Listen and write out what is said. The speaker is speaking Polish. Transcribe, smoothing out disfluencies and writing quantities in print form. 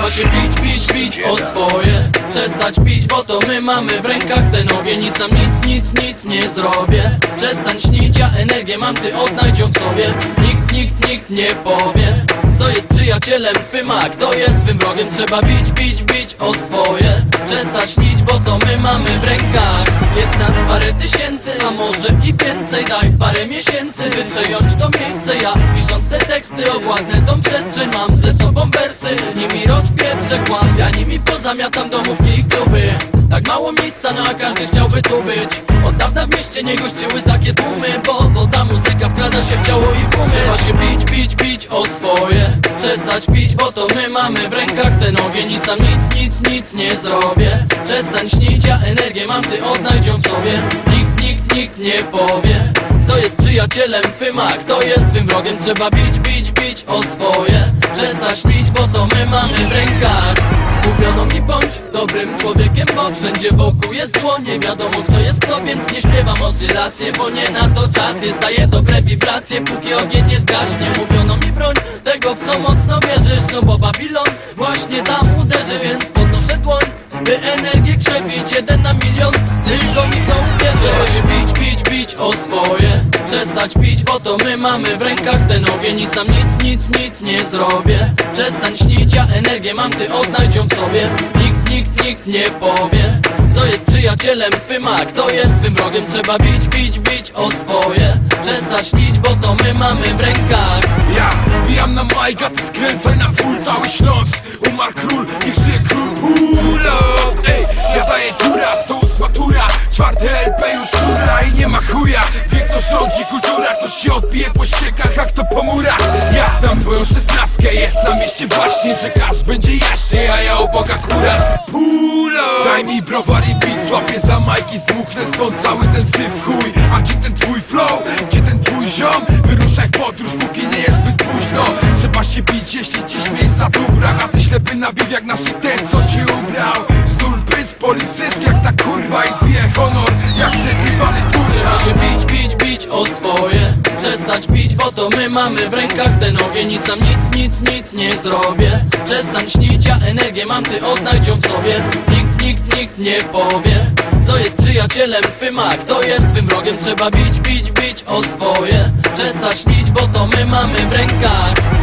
Trzeba się bić o swoje. Przestać pić, bo to my mamy w rękach ten ogień. I sam nic nie zrobię. Przestań śnić, ja energię mam, ty odnajdź ją w sobie. Nikt nie powie, kto jest przyjacielem twym, a kto jest twym wrogiem. Trzeba bić o swoje. Przestać śnić, bo to my mamy w rękach. Jest nas parę tysięcy, a może i więcej. Daj parę miesięcy, by przejąć to miejsce. Ja pisząc te teksty owładnę tą przestrzeń. Mam ze sobą wersy, nimi rozpieprzę kłam. Ja nimi pozamiatam domówki i kluby. Tak mało miejsca, no a każdy chciałby tu być. Od dawna w mieście nie gościły takie tłumy, bo ta muzyka wkrada się w ciało i w umysł. Trzeba się bić o swoje. Przestać pić, bo to my mamy w rękach ten ogień. I sam nic nie zrobię. Przestań śnić, ja energię mam, ty odnajdź ją w sobie. Nikt nie powie, kto jest przyjacielem twym, a kto jest twym wrogiem. Trzeba bić o swoje. Przestań śnić, bo to my mamy w rękach. Mówiono mi bądź dobrym człowiekiem, bo wszędzie wokół jest zło. Nie wiadomo kto jest kto, więc nie śpiewam oscylacje, bo nie na to czas jest. Daję dobre wibracje, póki ogień nie zgaśnie. Mówiono mi broń tego, w co mocno wierzysz, no bo Babilon właśnie tam uderzy. Więc podnoszę dłoń, by energię krzewić. 1 na milion, tylko mi w to uwierzy. Trzeba się bić o swoje. Przestać pić, bo to my mamy w rękach ten ogień. I sam nic nie zrobię. Przestań śnić, ja energię mam, ty odnajdź ją w sobie. Nikt nie powie, kto jest przyjacielem twym, a kto jest twym wrogiem. Trzeba bić o swoje. Przestać śnić, bo to my mamy w rękach. Ja bijam na majka, ty skręcaj na full. Cały Śląsk, umarł król, niech żyje król. Ej, ja daję góra, to 8 tura. 4 LP już szura i nie ma chuja. Wie kto rządzi, kultura, kto się odbije po ściekach, jak to po murach. Ja znam twoją 16, jest na mieście właśnie. Czekasz, będzie jaśnie, a ja obok akurat daj mi browar i beat, złapię za majki, zmuchnę stąd cały ten syf chuj. A gdzie ten twój flow, gdzie ten twój ziom? Wyruszaj w podróż, póki nie jest zbyt późno. Trzeba się bić, jeśli dziś miejsca tu brak. A ty ślepy nabiw jak nasz ten, co cię ubrał. Zdól pysk, policysk jak ta kurwa. I zbije honor, jak ty wywany turna. Trzeba się bić o swoje. Przestać pić, bo to my mamy w rękach ten ogień. I sam nic nie zrobię. Przestań śnić, ja energię mam, ty odnajdź ją w sobie. Nikt nie powie, kto jest przyjacielem twym, a kto jest twym wrogiem. Trzeba bić o swoje. Przestać śnić, bo to my mamy w rękach.